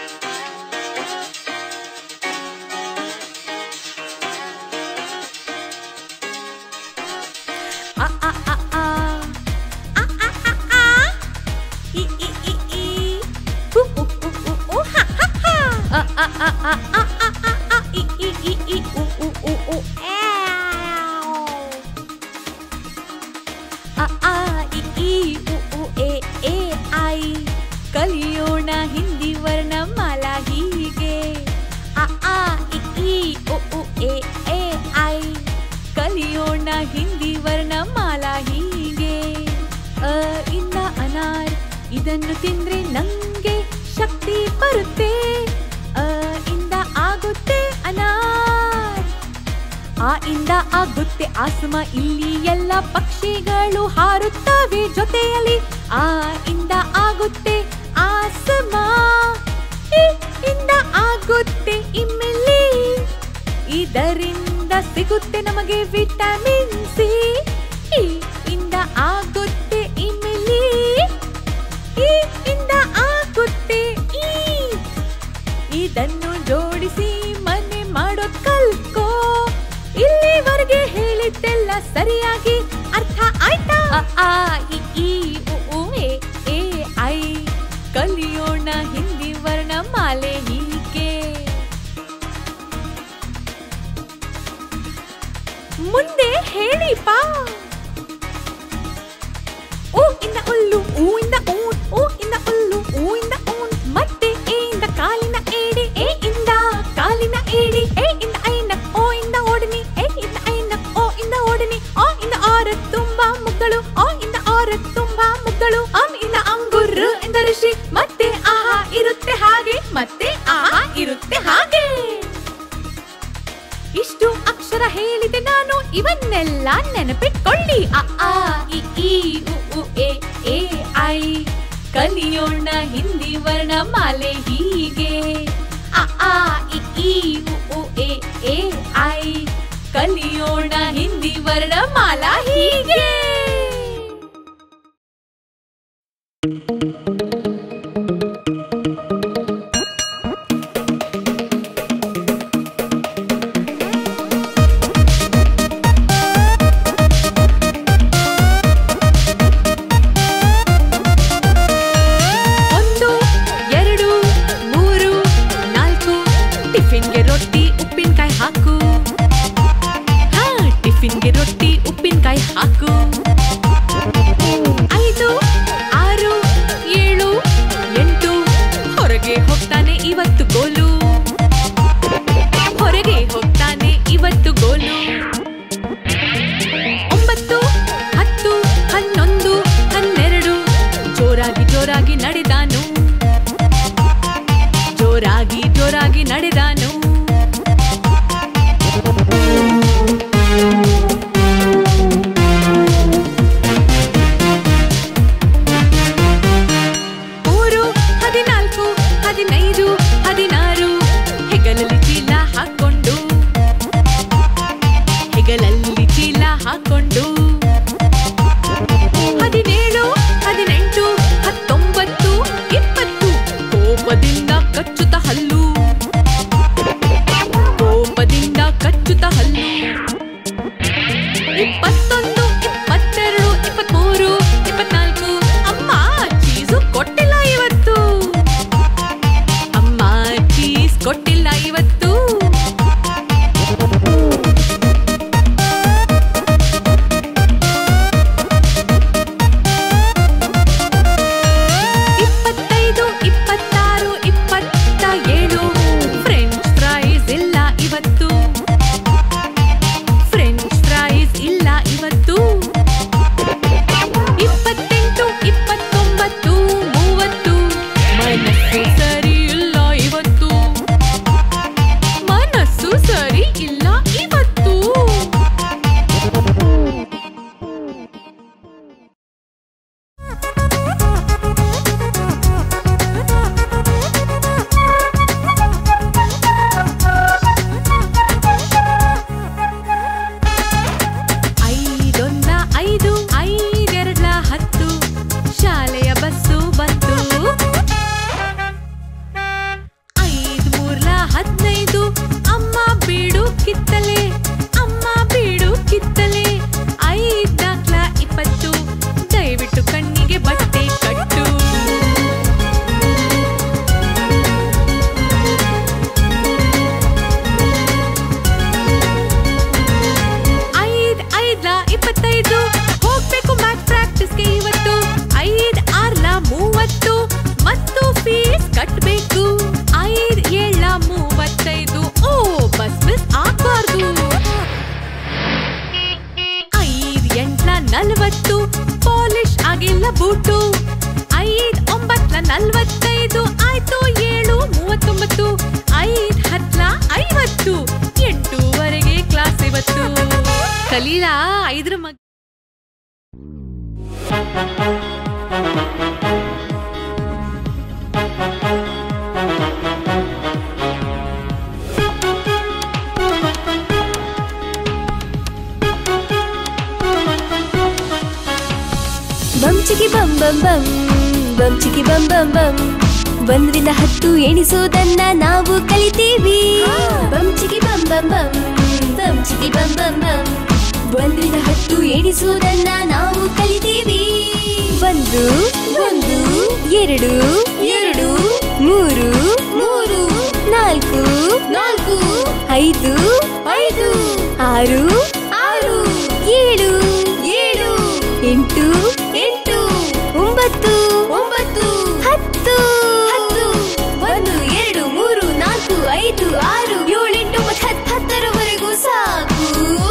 ಕಲಿಯೋಣ ಹಿಂದಿ ವರ್ಣಮಾಲಾ ಹೀಗೆ ಅ ಆ ಇ ಈ ಉ ಉ ಎ ಎ ಐ ಕಲಿಯೋಣ ಹಿಂದಿ ವರ್ಣಮಾಲಾ ಹೀಗೆ ಅ ಇಂದ ಅನಾರ್ ಇದನ್ನು ತಿಂದ್ರೆ ನಂಗೆ ಶಕ್ತಿ ಬರುತ್ತೆ ಅ ಇಂದ ಆಗುತ್ತೆ ಅನಾರ್ ಆ ಇಂದ ಆಗುತ್ತೆ ಆಸಮ ಇಲ್ಲಿ ಎಲ್ಲ ಪಕ್ಷಿಗಳು ಹಾರುತ್ತವೆ ಜೊತೆಯಲ್ಲಿ ಆ ಇಂದ ಆಗುತ್ತೆ ಆಸಮ ಇಂದ ಆಗುತ್ತೆ ಇಮ್ಮಿಲಿ ಇದರಿಂದ ಸಿಗುತ್ತೆ ನಮಗೆ ವಿಟಮಿನ್ ಸಿ ಇಂದ ಆಗುತ್ತೆ ಇಮ್ಮಿಲಿ ಇಂದ ಆಗುತ್ತೆ ಈ ಇದನ್ನು ಜೋಡಿಸಿ ಮನೆ ಮಾಡೋದ್ ಕಲ್ಕೋ ಇಲ್ಲಿವರೆಗೆ ಹೇಳಿದ್ದೆಲ್ಲ ಸರಿಯಾಗಿ ಅರ್ಥ ಆಯ್ತಾ ಅ ಆ ಇ ಈ ಉ ಉ ಎ ಎ ಐ ಕಲಿಯೋಣ ಹಿಂದಿ ವರ್ಣಮಾಲೆ ಹೀಗೆ ಮುಂದೆ ಹೇಳಿ ಪಾ ಓ ಇಂದ ಹುಲ್ಲು ಊ ಇಂದ ಊನ್ ಓ ಇಂದ ಹುಲ್ಲು ಊ ಇಂದ ಊನ್ ಮತ್ತೆ ಎ ಇಂದ ಕಾಲಿನ ಏಡಿ ಎ ಇಂದ ಕಾಲಿನ ಏಡಿ ಎ ಇಂದ ಐನ ಓ ಇಂದ ಓಡನಿ ಎ ಇಂದ ಐನ ಓ ಇಂದ ಓಡನಿ ಓ ಇಂದ ಆರ ತುಂಬಾ ಮುಗ್ಗಳು ಓ ಇಂದ ಆರ ತುಂಬಾ ಮುಗ್ಗಳು ಇಂದ ಅಂಗುರ್ ಇಂದ ಋಷಿ ಮತ್ತೆ ಆಹಾ ಇರುತ್ತೆ ಹಾಗೆ ಮತ್ತೆ ಆಹಾ ಇರುತ್ತೆ ಹಾಗೆ ಇಷ್ಟು ಅಕ್ಷರ ಹೇಳಿದೆ ನಾನು ಇವನ್ನೆಲ್ಲ ನೆನಪಿಟ್ಕೊಳ್ಳಿ ಅ ಆ ಇ ಈ ಉ ಉ ಎ ಎ ಐ ಕಲಿಯೋಣ ಹಿಂದಿ ವರ್ಣಮಾಲೆ ಹೀಗೆ ಅ ಆ ಇ ಈ ಉ ಉ ಎ ಎ ಐ ಕಲಿಯೋಣ ಹಿಂದಿ ವರ್ಣಮಾಲಾ ಹೀಗೆ ಟಿಫಿನ್ಗೆ ರೊಟ್ಟಿ ಉಪ್ಪಿನಕಾಯಿ ಹಾಕು 5 6 7 8 ಹೊರಗೆ ಹೋಗ್ತಾನೆ ಇವತ್ತು ಗೋಲು ಹೊರಗೆ ಹೋಗ್ತಾನೆ ಇವತ್ತು ಗೋಲು 9 10 11 12 ಜೋರಾಗಿ ಜೋರಾಗಿ ನಡೆದಾನು ಜೋರಾಗಿ ಜೋರಾಗಿ ನಡೆದಾನು ಹೆಗಲಲ್ಲಿ ಚೀಲ ಹಾಕೊಂಡು 17 18 19 20 ಕೋಪದಿಂದ ಕಚ್ಚುತ್ತ ಹಲ್ಲು ಕೋಪದಿಂದ ಕಚ್ಚುತ್ತ ಹಲ್ಲು 21 22 23 24 ಅಮ್ಮ ಚೀಸು ಕೊಟ್ಟಿಲ್ಲ ಇವತ್ತು ಅಮ್ಮ ಚೀಸ್ ಕೊಟ್ಟಿಲ್ಲ ಇವತ್ತು ಕಟ್ಬೇಕು 5 7 35 ಓ ಬಸ್ ಮಿಸ್ ಆಗ್ಬಾರ್ದು 5 8 40 ಪಾಲಿಶ್ ಆಗಿಲ್ಲ ಬೂಟು 5 9 45 ಆಯ್ತು 7 39 5 10 50 8ವರೆಗೆ ಕ್ಲಾಸ್ ಇವತ್ತು ಕಲೀಲಾ 5 ಮಗ ಬಮ್ ಚಿಕಿ ಬಮ್ ಬಮ್ ಬಮ್ ಬಮ್ ಚಿಕಿ ಬಮ್ ಬಮ್ ಬಮ್ 1ರಿಂದ 10 ಎಣಿಸೋದನ್ನ ನಾವು ಕಲಿತೀವಿ ಬಮ್ ಚಿಕಿ ಬಮ್ ಬಮ್ ಬಮ್ ಬಮ್ ಚಿಕಿ ಬಮ್ ಬಮ್ ಬಮ್ 1ರಿಂದ 10 ಎಣಿಸೋದನ್ನ ನಾವು ಕಲಿತೀವಿ 1 1 2 2 3 3 4 4 5 5 6 6 7 7 8 8 9 9 10 10 1 2 3 4 5 6 7 8 9 10ರವರೆಗೂ ಸಾಕು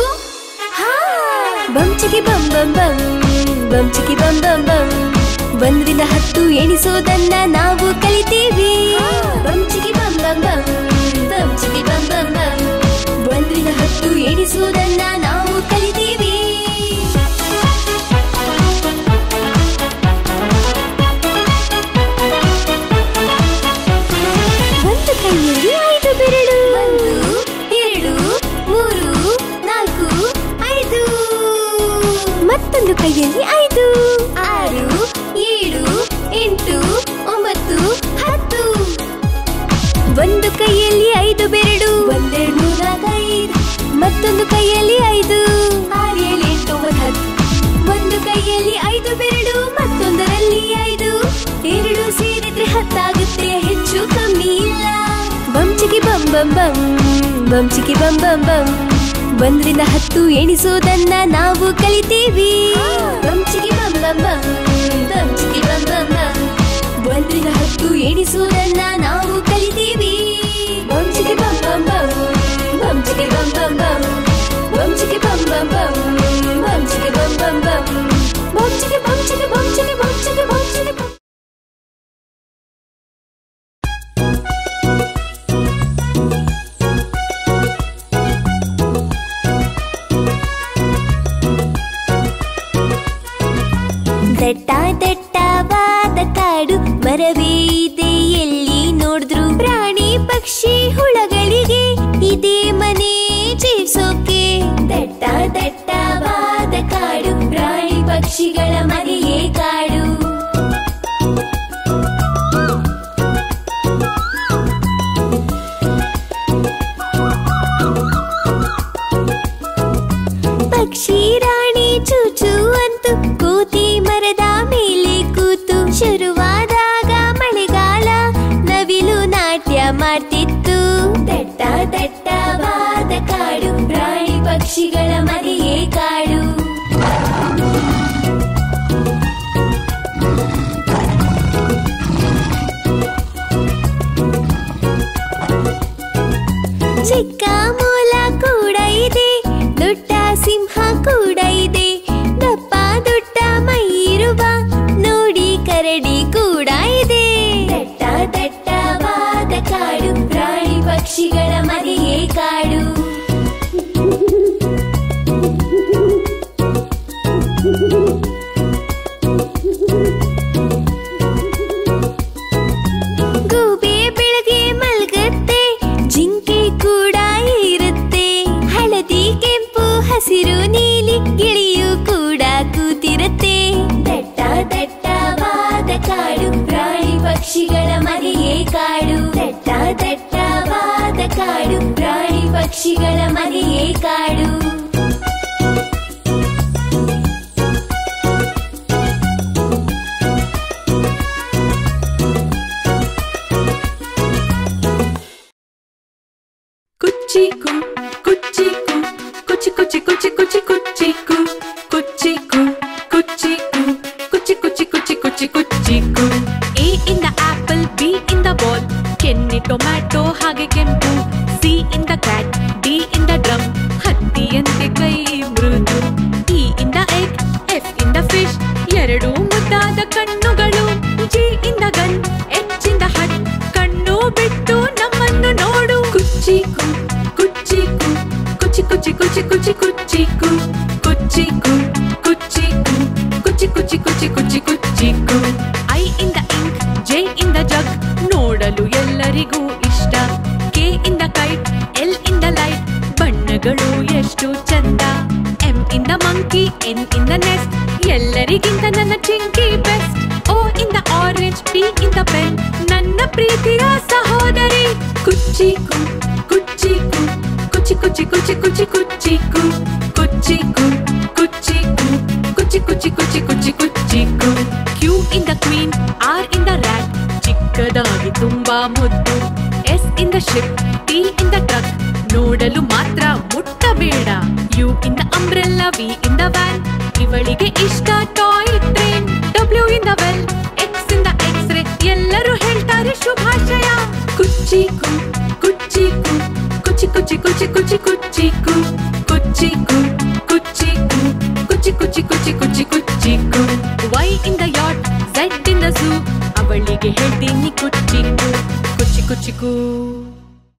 ಬಮ್ ಚಿಕಿ ಬಮ್ ಬಮ್ ಬಮ್ ಬಮ್ ಚಿಕಿ ಬಮ್ ಬಮ್ ಬಮ್ 1ರಿಂದ 10 ಎಣಿಸೋದನ್ನ ನಾವು ಕಲಿತೀವಿ ಬಮ್ ಚಿಕಿ ಬಮ್ ಬಮ್ ಬಮ್ ಬಮ್ ಚಿಕಿ ಬಮ್ ಬಮ್ ಬಮ್ 1ರಿಂದ 10 ಎಣಿಸೋದನ್ನ ನಾವು ಕಲಿತೀವಿ ಒಂದು ಕೈಯಲ್ಲಿ 5 ಬೆರಳು 1 2 3 4 5 ಮತ್ತೊಂದು ಕೈಯಲ್ಲಿ 5 6 7 8 9 10 ಒಂದು ಕೈಯಲ್ಲಿ 5 ಬೆರಳು 1 2 4 5 ಮತ್ತೊಂದು ಕೈಯಲ್ಲಿ 5 6 7 8 9 10 ಒಂದು ಕೈಯಲ್ಲಿ 5 ಬೆರಳು ಮತ್ತೊಂದರಲ್ಲಿ 5 ಎರಡು ಸೇರಿದ್ರೆ 10 ಆಗುತ್ತೆ ಹೆಚ್ಚು ಕಮ್ಮಿ ಇಲ್ಲ ಬಮ್ ಚಿಕಿ ಬಮ್ ಬಮ್ ಬಮ್ ಬಮ್ ಚಿಕಿ ಬಮ್ ಬಮ್ ಬಮ್ 1ರಿಂದ 10 ಎಣಿಸೋದನ್ನ ನಾವು ಕಲಿತೀವಿ ಬಮ್ ಚಿಕಿ ಬಮ್ ಬಮ್ ಬಮ್ ಬಮ್ ಚಿಕಿ ಬಮ್ ಬಮ್ ಬಮ್ 1ರಿಂದ 10 ಎಣಿಸೋದನ್ನ ನಾವು ಕಲಿತೀವಿ ಬಮ್ ಚಿಕಿ ಬಮ್ ಬಮ್ ಬಮ್ ಬಮ್ ಚಿಕಿ ಬಮ್ ಬಮ್ ಬಮ್ ಬಮ್ ಚಿಕಿ ಬಮ್ ಬಮ್ ಬಮ್ ಬಮ್ ಚಿಕಿ ಬಮ್ ಬಮ್ ಬಮ್ ಬಮ್ ಚಿಕಿ ಬಮ್ ಚಿಕಿ ಬಮ್ ಚಿಕಿ ಬಮ್ ಚಿಕಿ ಬಮ್ ಚಿಕಿ ಬಮ್ ದಟ್ಟ ದಟ್ಟವಾದ ಕಾಡು ಮರವೇ ಇದೆ ಎಲ್ಲಿ ನೋಡಿದ್ರು ಪ್ರಾಣಿ ಪಕ್ಷಿ ಹುಳಗಳಿಗೆ ಇದೇ ಮನೆ ಜೀವಿಸೋಕೆ ದಟ್ಟ ದಟ್ಟವಾದ ಕಾಡು ಪ್ರಾಣಿ ಪಕ್ಷಿಗಳ ಮನೆಯೇ ಕಾಡು ಪಕ್ಷಿ ರಾಣಿ ಚೂಚು ಅಂತೂ ಕೂತಿ ಮರದ ಮೇಲೆ ಕೂತು ಶುರುವಾದಾಗ ಮಳೆಗಾಲ ನವಿಲು ನಾಟ್ಯ ಮಾಡ್ತಿತ್ತು ದಟ್ಟ ದಟ್ಟವಾದ ಕಾಡು ಪ್ರಾಣಿ ಪಕ್ಷಿಗಳ ಮನೆಯೇ ಕಾಡು ಚಿಕ್ಕ ಮೊಲ ಕೂಡ ಇದೆ ದೊಡ್ಡ ಸಿಂಹ ಕೂಡ ಇದೆ ದಪ್ಪ ದೊಡ್ಡ ಮೈ ಇರುವ ನೋಡಿ ಕರಡಿ ಕೂಡ ಇದೆ ದಟ್ಟ ದಟ್ಟವಾದ ಕಾಡು ಪ್ರಾಣಿ ಪಕ್ಷಿಗಳ ಮನೆಯೇ ಕಾಡು ಗೂಬೆ ಬೆಳಗ್ಗೆ ಮಲ್ಗತ್ತೆ ಜಿಂಕೆ ಕೂಡ ಇರುತ್ತೆ ಹಳದಿ ಕೆಂಪು ಹಸಿರು ನೀಲಿ ಗಿಳಿಯು ಕೂಡ ಕೂತಿರುತ್ತೆ ದಟ್ಟ ದಟ್ಟವಾದ ಕಾಡು ಪ್ರಾಣಿ ಪಕ್ಷಿಗಳ ಮನೆಯೇ ಕಾಡು ದಟ್ಟ ದಟ್ಟವಾದ ಕಾಡು ಪ್ರಾಣಿ ಪಕ್ಷಿಗಳ ಮನೆಯೇ ಕಾಡು ಕುಚ್ಚಿಕು ಕುಚ್ಚಿಕು ಕುಚ್ಚಿ ಕುಚ್ಚಿ ಕುಚ್ಚಿ ಕುಚ್ಚಿ ಕುಚ್ಚಿಕು ಕುಚ್ಚಿಕು ಕುಚ್ಚಿಕು ಕುಚ್ಚಿ ಕುಚ್ಚಿ ಕುಚ್ಚಿ ಕುಚ್ಚಿ ಕುಚ್ಚಿಕು A in the apple, B in the tomato ಹಾಗೆ ಕೆಂಪು. ಸಿ ಇಂದ ಕ್ಯಾಟ್, ಡಿ ಇಂದ ಡ್ರಮ್, ಹತ್ತಿಯಂತೆ ಕೈ ಮೃದು. ಇ ಇಂದ ಎಗ್, ಎಫ್ ಇಂದ ಫಿಶ್, ಎರಡು ಮುದ್ದಾದ ಕಣ್ಣುಗಳು. ಜಿ ಇಂದ ಗನ್, ಎಚ್ ಇಂದ ಹಟ್, ಕಣ್ಣು ಬಿಟ್ಟು ನಮ್ಮನ್ನು ನೋಡು. ಕುಚ್ಚಿಕು ಕುಚ್ಚಿಕು ಕುಚಿ ಕುಚಿ ಕುಚಿ ಕುಚಿ ಕುಚ್ಚಿಕು ಕುಚ್ಚಿಕು ಕುಚ್ಚಿಕು ಕುಚಿ ಕುಚಿ ಕುಚಿ ಕುಚಿ ಕುಚ್ಚಿಕು. ಐ ಇಂದ ಇಂಕ್, ಜೆ ಇಂದ ಜಗ್, ನೋಡಲು ಎಲ್ಲರಿಗೂ ಇಷ್ಟ. ಕೆ ಇಂದ ಕೈಟ್, ಎಲ್ ಇಂದ ಲೈಟ್, ಬಣ್ಣಗಳು ಎಷ್ಟು ಚಂದ. ಎಂ ಇಂದ ಮಂಕಿ, ಎನ್ ಇಂದ ನೆಸ್ಟ್, ಎಲ್ಲರಿಗಿಂತ ನನ್ನ ಚಿಂಕಿ ಬೆಸ್ಟ್. ಓ ಇಂದ ಆರೆಂಜ್, ಪಿ ಇಂದ ಪೆನ್, ನನ್ನ ಪ್ರೀತಿಯ ಸಹೋದರಿ. ಕುಚ್ಚಿಕು ಕುಚ್ಚಿಕು ಕುಚಿ ಕುಚಿ ಕುಚಿ ಕುಚಿ ಕುಚ್ಚಿಕು ಕುಚ್ಚಿಕು ಕುಚ್ಚಿಕು ಕುಚಿ ಕುಚಿ ಕುಚಿ ಕುಚಿ ಕುಚ್ಚಿಕು. ಕ್ಯೂ ಇಂದ ಕ್ವೀನ್, ಆರ್ ಇಂದ ರ್ಯಾಟ್, ಚಿಕ್ಕದಾಗಿ ತುಂಬಾ ಮುದ್ದು. ಎಸ್ ಇಂದ ಶಿಪ್, ಟಿ ಇಂದ ಟ್ರಕ್, ನೋಡಲು ಮಾತ್ರ ಮುಟ್ಟಬೇಡ. ಯು ಇಂದ ಅಂಬ್ರೆಲ್ಲಾ, ವಿ ಇಂದ ವ್ಯಾನ್, ಇವಳಿಗೆ ಇಷ್ಟ ಟಾಯ್ ಟ್ರೈನ್. ಡಬ್ಲ್ಯೂ ಇಂದ ವೆಲ್, ಎಕ್ಸ್ ಇಂದ ಎಕ್ಸ್ರೇ, ಎಲ್ಲರೂ ಹೇಳ್ತಾರೆ ಶುಭಾಶಯ. ಕುಚ್ಚಿಕು ಕುಚ್ಚಿಕು ಕುಚಿ ಕುಚಿ ಕುಚಿ ಕುಚಿ ಕುಚ್ಚಿಕು ಕುಚ್ಚಿಕು ಕುಚ್ಚಿಕು ಕುಚಿ ಕುಚಿ ಕುಚಿ ಕುಚಿ ಕುಚ್ಚಿಕು. ವೈ ಇಂದ ಯಾಟ್, ಝೆಡ್ ಇಂದ ಝೂ, ಅವಳಿಗೆ ಹೇಳ್ತೀನಿ ಕುಚ್ಚಿಕು ಕುಚಿ ಕುಚಿಕು.